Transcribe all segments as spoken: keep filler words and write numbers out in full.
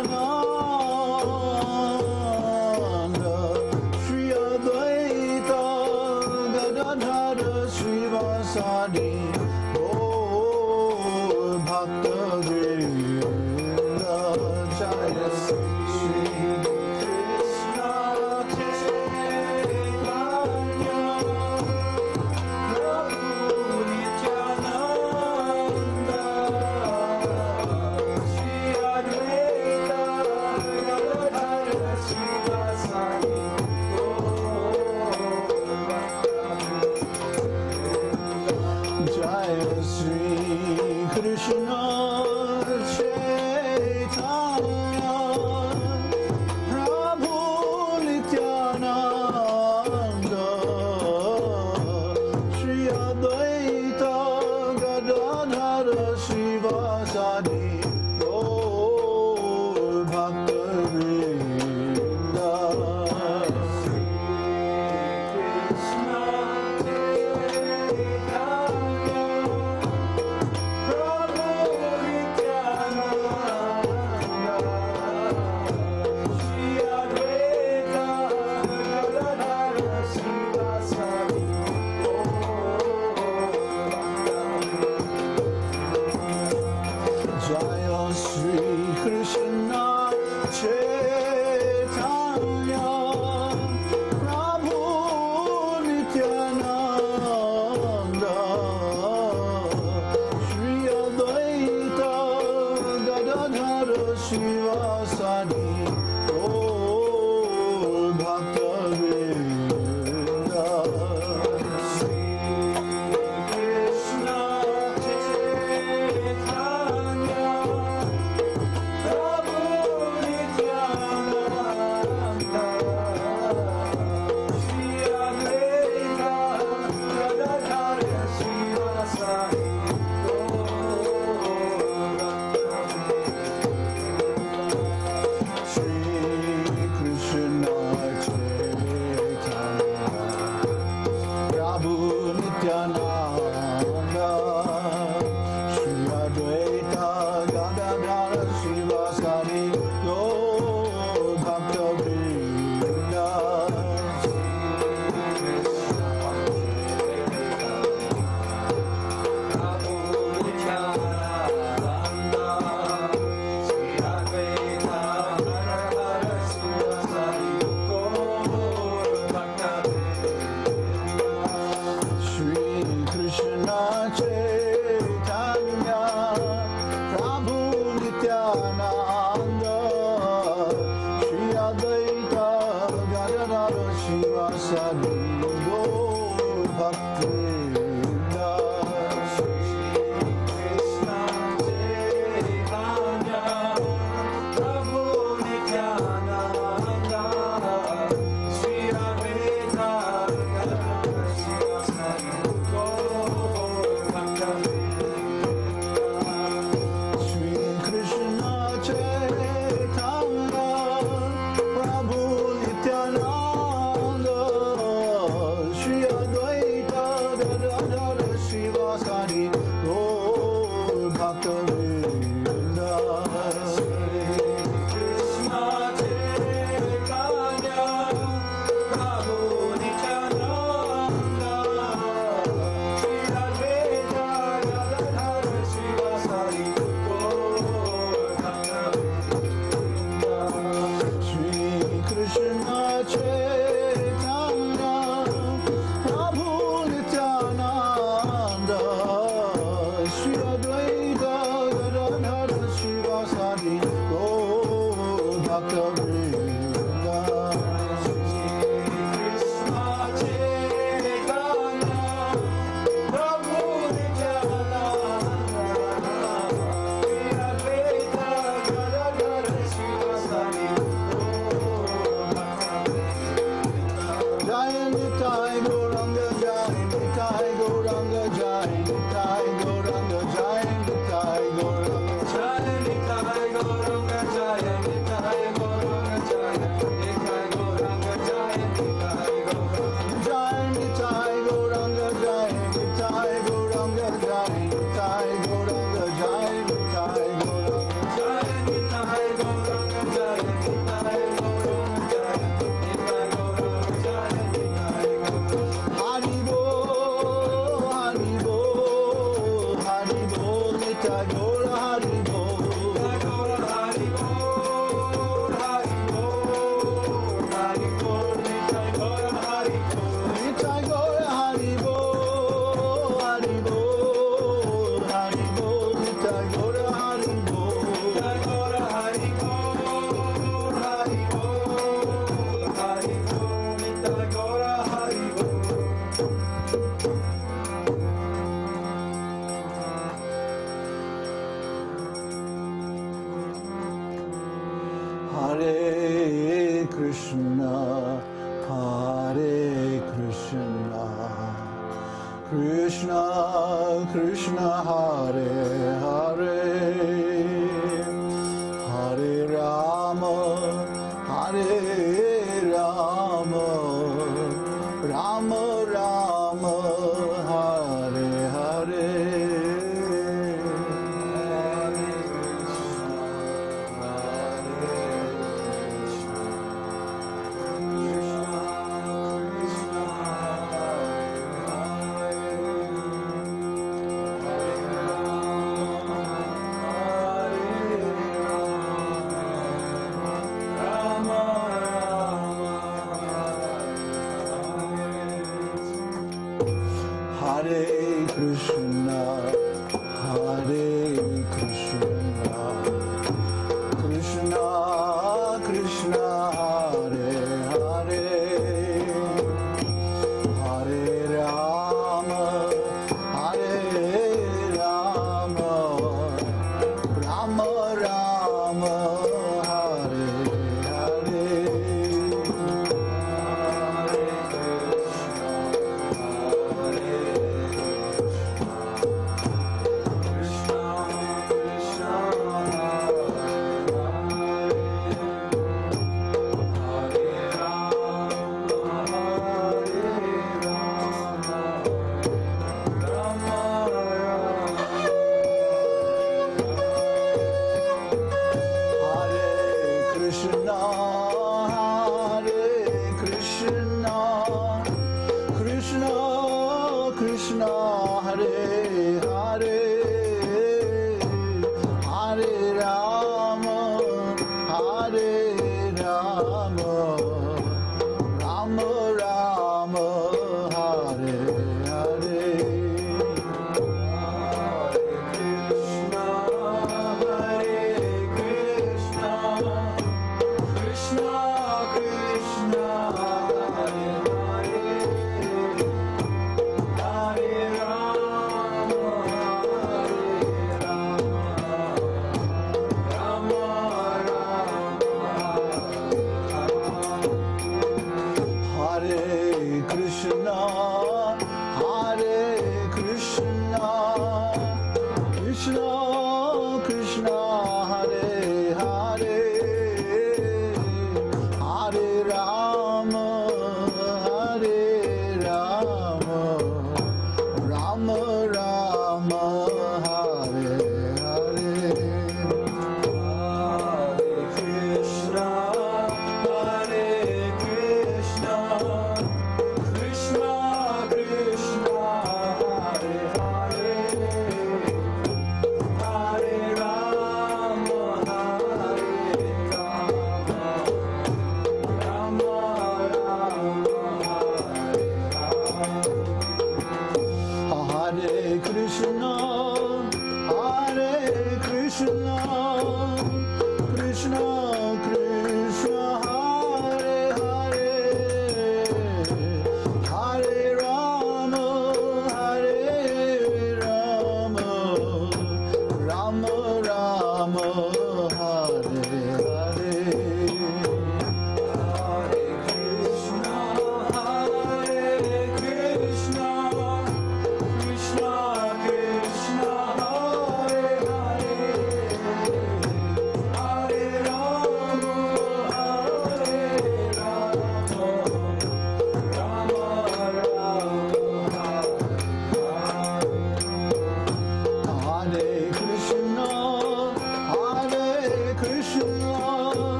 Nityananda Shri Advaita Gadadhara Srivasadi Gaur Bhakta Vrinda Jaya Shri Krishna Chaitanya Prabhu Nityananda Shri Advaita Gadadhara Srivasadi Jaya Shri Krishna Chaitanya Prabhu Nityananda Shri Advaita Gadadhara Srivasadi Gaur Bhakta Vrinda Krishna Jaya Shri Krishna Chaitanya Prabhu Nityananda Shri Advaita Gadadhara Srivasadi Gaur Bhakta Vrinda Shri Krishna Chaitanya Prabhu Nityananda Shri Advaita Gadadhara Srivasadi Shri Krishna Chaitanya Prabhu Nityananda Shri Advaita Gadadhara Srivasadi Gaur Bhakta Vrinda Shri Krishna Chaitanya Prabhu Nityananda Shri Advaita Gadadhara Srivasadi Gaur Bhakta Vrinda Shri Krishna Chaitanya Prabhu Nityananda Shri Advaita Gadadhara Srivasadi Gaur Bhakta Shri Krishna Chaitanya Prabhu Nityananda Shri Advaita Gadadhara Srivasadi Gaur Bhakta Vrinda Shri Krishna Chaitanya Prabhu Nityananda Shri Advaita Gadadhara Srivasadi Gaur Bhakta Vrinda Shri Krishna Chaitanya Prabhu Nityananda Shri Advaita Gadadhara Srivasadi Gaur Bhakta Vrinda Shri Krishna Chaitanya Prabhu Nityananda Shri Advaita Gadadhara Srivasadi Gaur Bhakta Vrinda Jaya Nitai Gauranga Jaya Nitai Gauranga Jaya Nitai Gauranga Jaya Nitai Gauranga Jaya Nitai Gauranga Jaya Nitai Gauranga Jaya Hare Krishna, Hare Krishna, Krishna Krishna Hare Hare, Hare Rama, Hare Rama, Rama Rama, Hare Hare. Hare Krishna, Hare Krishna, Krishna Krishna Hare Hare, Hare Rama, Hare Rama, Rama Rama, Hare Hare.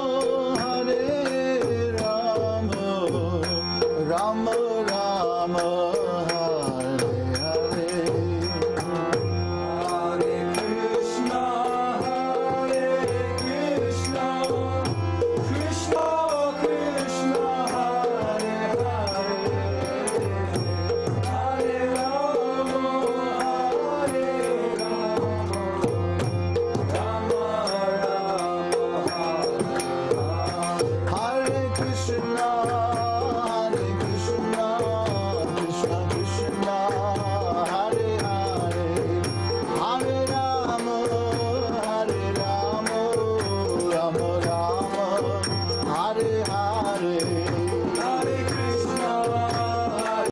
Rama